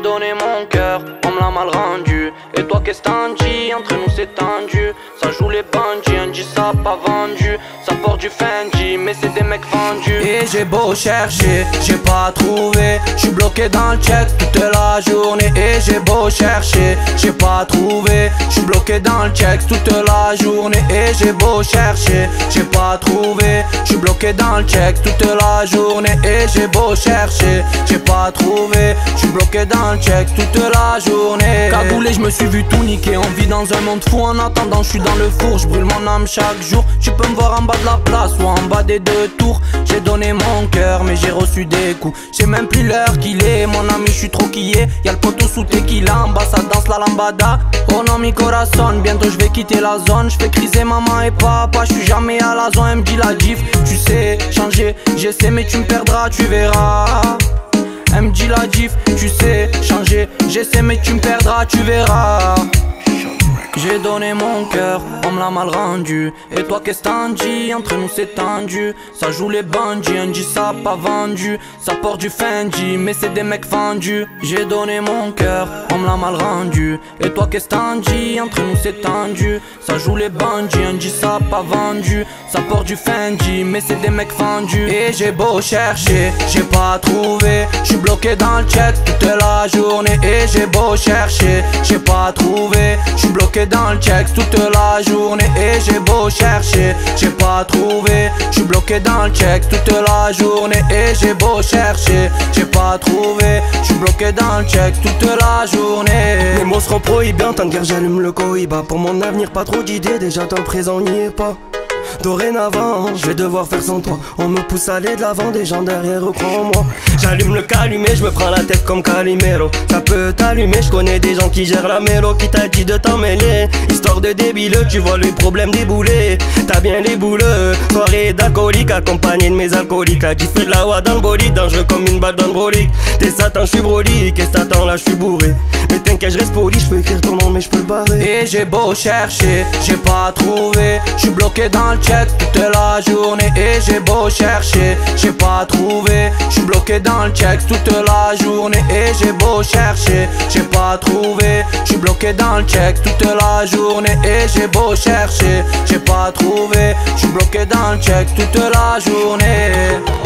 donné mon cœur, on me l'a mal rendu. Et toi qu'est-ce t'en dis, entre nous c'est tendu. Ça joue les bandits, on dit ça pas vendu. Ça porte du Fendi, mais c'est des mecs vendus. Et j'ai beau chercher, j'ai pas trouvé. J'suis bloqué dans le check toute la journée. Et j'ai beau chercher, j'ai pas trouvé. J'suis bloqué dans le check toute la journée. Et j'ai beau chercher, j'ai pas trouvé. J'suis bloqué dans le check toute la journée. Et j'ai beau chercher, j'ai pas trouvé. J'suis bloqué dans le check toute la journée. Cagoulé, je me suis vu tout niquer. On vit dans un monde fou, en attendant je suis dans le four. Je brûle mon âme chaque jour. Tu peux me voir en bas de la place ou en bas des deux tours. J'ai donné mon cœur mais j'ai reçu des coups. J'ai même plus l'heure qu'il est, mon ami je suis trop quillé. Y'a le poteau sous tequila, en bas ça danse la lambada. Oh non mi corazon, bientôt je vais quitter la zone. Je fais criser maman et papa, je suis jamais à la zone. Elle me dit la diff, tu sais changer, j'essaie mais tu me perdras, tu verras. Elle me dit la diff, tu sais changer, j'essaie mais tu me perdras, tu verras. J'ai donné mon cœur, on me l'a mal rendu. Et toi qu'est-ce t'en dis, entre nous c'est tendu. Ça joue les bandits, on dit ça pas vendu. Ça porte du Fendi, mais c'est des mecs vendus. J'ai donné mon cœur, on me l'a mal rendu. Et toi qu'est-ce t'en dis, entre nous c'est tendu. Ça joue les bandits, on dit ça pas vendu. Ça porte du Fendi, mais c'est des mecs vendus. Et j'ai beau chercher, j'ai pas trouvé. J'suis bloqué dans le check toute la journée. Et j'ai beau chercher, j'ai pas trouvé. J'suis bloqué dans le check toute la journée. Et j'ai beau chercher, j'ai pas trouvé. J'suis bloqué dans le check toute la journée. Et j'ai beau chercher, j'ai pas trouvé. J'suis bloqué dans le check toute la journée. Les mots seront prohibés, en temps de guerre j'allume le cohiba. Pour mon avenir pas trop d'idées, déjà dans le présent n'y est pas. Dorénavant, je vais devoir faire sans toi. On me pousse à aller de l'avant, des gens derrière reprends-moi. J'allume le calumet, je me prends la tête comme Calimero. Ça peut t'allumer, je connais des gens qui gèrent la mélo. Qui t'a dit de t'en mêler, histoire de débile. Tu vois le problème débouler, t'as bien les bouleux. Soirée d'alcoolique, accompagné de mes alcooliques. Là, tu fais de la oie dans le bolide, dangereux comme une balle dans le brolique. T'es Satan, je suis brolique, qu'est-ce que t'attends là, je suis bourré. Mais t'inquiète, je reste poli, je peux écrire ton nom mais je peux le barrer. Et j'ai beau chercher, j'ai pas trouvé. J'suis bloqué dans le check toute la journée. Et j'ai beau chercher, j'ai pas trouvé. J'suis bloqué dans le check toute la journée. Et j'ai beau chercher, j'ai pas trouvé. J'suis bloqué dans le check toute la journée. Et j'ai beau chercher, j'ai pas trouvé. J'suis bloqué dans le check toute la journée.